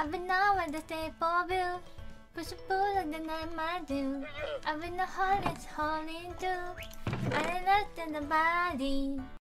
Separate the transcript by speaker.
Speaker 1: I've been over the stable view. Push a pull like the night my do. I've been the hardest holding too. I lost in the body.